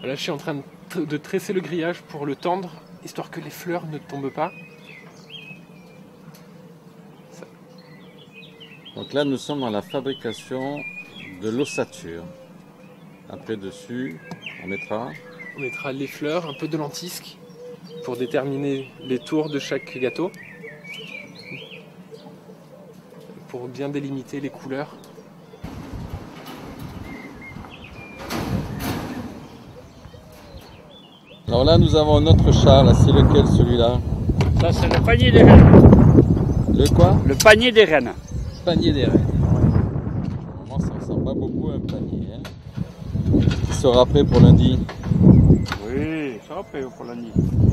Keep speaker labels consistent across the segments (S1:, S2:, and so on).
S1: Voilà, je suis en train de tresser le grillage pour le tendre, histoire que les fleurs ne tombent pas. Ça.
S2: Donc là, nous sommes dans la fabrication de l'ossature. Après, dessus, on mettra
S1: Les fleurs, un peu de lentisque, pour déterminer les tours de chaque gâteau. Pour bien délimiter les couleurs.
S2: Alors là, nous avons notre char. Là, c'est lequel, celui-là?
S3: Ça, c'est le panier des rennes.
S2: Le quoi?
S3: Le panier des rennes.
S2: Panier des rennes. Normalement, ça ressemble pas beaucoup à un panier. Hein. Qui sera prêt pour lundi?
S3: Oui, ça sera prêt pour lundi.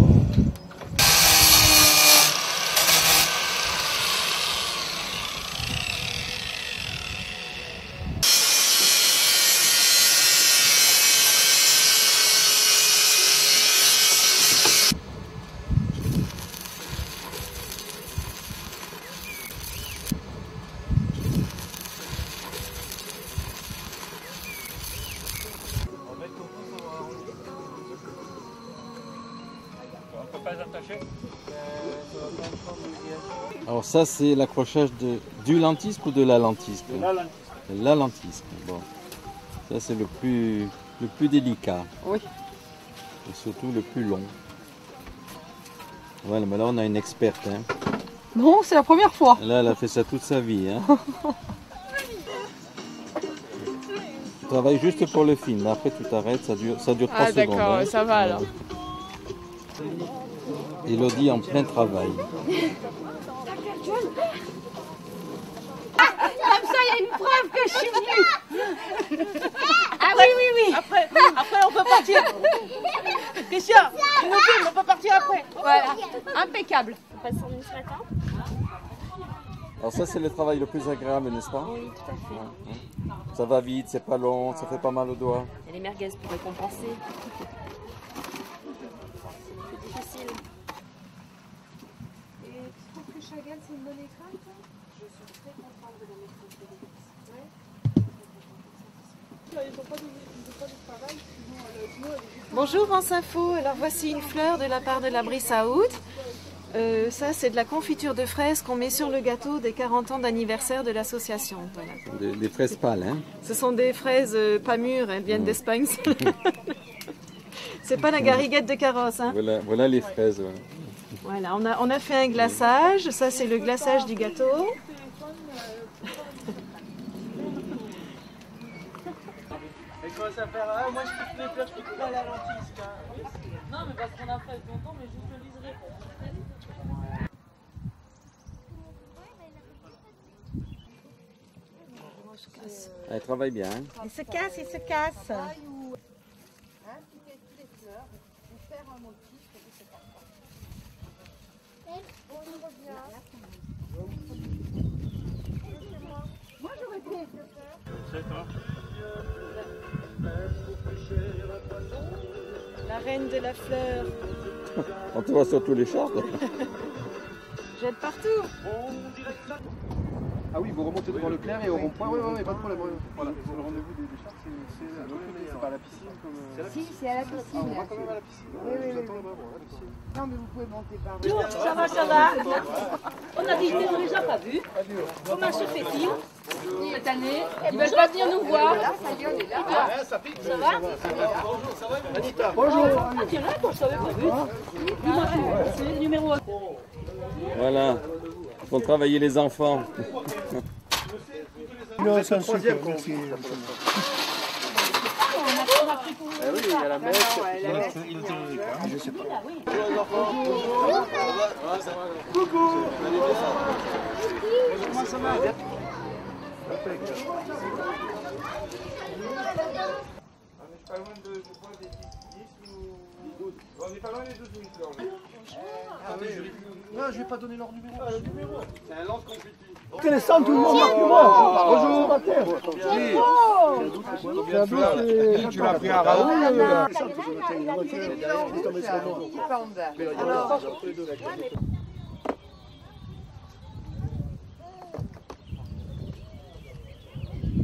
S2: Alors ça, c'est l'accrochage du lentisque ou de la lentisque?
S3: La lentisque.
S2: La lentisque. Bon, ça c'est le plus délicat.
S4: Oui.
S2: Et surtout le plus long. Voilà, mais là on a une experte. Hein.
S4: Non, c'est la première fois.
S2: Là, elle a fait ça toute sa vie. Hein. Tu travailles juste pour le film. Après, tu t'arrêtes. Ça dure 3 secondes.
S4: Ah d'accord,
S2: hein.
S4: ça va alors.
S2: Elodie en plein travail.
S5: Comme ça, il y a une preuve que je suis venue. Ah oui, oui, oui.
S6: Après, on peut partir. Christian, tu nous filmes, on peut partir après.
S5: Voilà, impeccable. On passe en ce matin.
S2: Alors ça, c'est le travail le plus agréable, n'est-ce pas?
S5: Oui, tout à fait.
S2: Ouais. Ça va vite, c'est pas long, ça fait pas mal aux doigts.
S5: Il y a les merguez pour récompenser. C'est difficile.
S7: Et tu trouves que Chagall c'est une bonne école? Je suis très contente de la maîtrise de
S4: Bonjour France Info, alors voici une fleur de la part de la Brice à Oud. Ça c'est de la confiture de fraises qu'on met sur le gâteau des 40 ans d'anniversaire de l'association. Voilà.
S2: Des fraises pâles, hein?
S4: Ce sont des fraises pas mûres, elles viennent d'Espagne. C'est pas la gariguette de carrosse. Hein.
S2: Voilà les fraises. Ouais.
S4: Voilà, on a fait un glaçage, ça c'est le glaçage du gâteau.
S6: Elle commence à faire, ah, moi je pique les fleurs, je pique pas la lentisque. Hein. Non, mais parce qu'on a fait longtemps, mais je le liserai.
S2: Elle travaille bien. Hein?
S4: Il se casse, il se casse.
S7: Moi j'aurais été.
S4: La reine de la fleur.
S2: On te voit sur tous les chars.
S4: Jette partout.
S8: Ah oui, vous remontez devant le clair et au rond-point, oui, pas de problème. Voilà, le rendez-vous des chars, c'est pas à la piscine comme...
S7: Si, c'est à la piscine.
S8: Ah, on va quand même à la piscine.
S7: Oui, oui,
S8: J'attends
S7: oui.
S8: là-bas, à la piscine.
S7: Non, mais vous pouvez monter par
S6: Bonjour, ça va. On a dit qu'on ne les a pas vus. Comment se fait-il cette année? Ils veulent pas venir nous voir. Ça va?
S8: Bonjour.
S6: Ah tiens, là, je ne savais pas vu. Dis-moi, c'est le numéro 1.
S2: Voilà. Ils font travailler les enfants.
S8: Non, c'est un troisième qu'on fait. Eh oui, il y a la messe. Je sais pas. Coucou. Comment ça va? Pas loin de quoi, des 10 ou 12. On n'est pas loin des 12 minutes. Non, je vais pas donner leur numéro. Ah, le numéro. C'est un lance compliqué. Connaissant tout le monde, bonjour. Bonjour. Tu l'as pris à Raoul.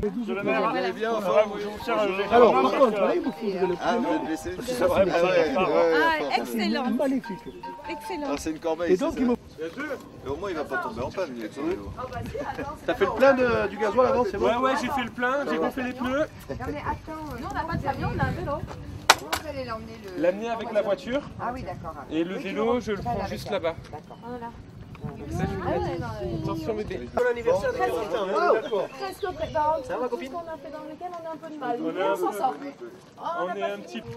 S3: Monsieur le maire,
S8: Vous allez bien, enfin
S3: je vous sers un légèrement.
S8: Alors, par contre, là, il vous faut de
S9: Ah, vous êtes blessé?
S3: C'est vrai, mais
S5: Ah, excellent.
S8: magnifique.
S5: Excellent.
S9: C'est une corbeille.
S8: Et donc, il me...
S9: Mais au moins, il va pas tomber en panne, il est avec son vélo.
S8: T'as fait le plein du gasoil avant, c'est bon?
S1: Ouais, j'ai fait le plein, j'ai gonflé les pneus.
S7: Non mais attends,
S6: Nous, on n'a pas de camion, on a un vélo.
S7: comment vous allez l'emmener le...
S1: L'amener avec la voiture
S7: Ah oui, d'accord.
S1: et le vélo, je le prends juste là-bas.
S7: Voilà.
S1: Attention bébé.
S8: Bon anniversaire de Valentin, hein, d'accord.
S6: Presque préparant.
S8: Ça va, copine?
S6: Tout ce qu'on a fait dans le week-end, on a un peu de mal.
S1: On est
S6: Mais
S1: un
S6: on s'en
S1: peu-
S6: sort.
S1: On est un petit peu.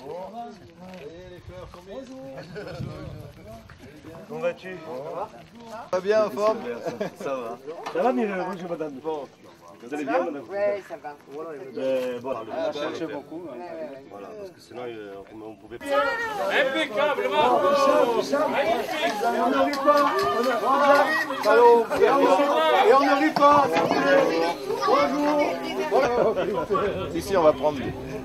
S8: Comment vas-tu?
S9: Ça va bien, en forme? Ça va.
S8: Ça va, bonjour madame. Bon. Vous allez bien, madame?
S7: Ouais, ça va.
S8: Voilà,
S9: Ah, bah,
S8: cherchez beaucoup.
S7: Ouais, ouais, ouais.
S8: Voilà, parce que sinon, on pouvait pas.
S1: Impeccable, bravo.
S8: Et on ne rit pas. Allô. Et on ne rit pas. Bonjour.
S9: Ici, on va prendre.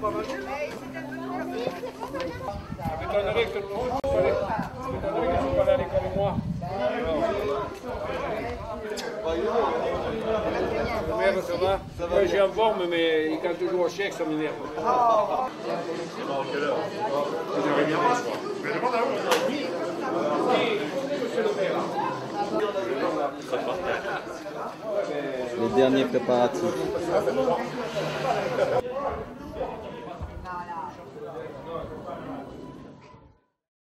S3: Merde, ça va? Moi, j'ai en forme, mais quand je joue au chèque, ça m'énerve.
S2: Les derniers préparatifs.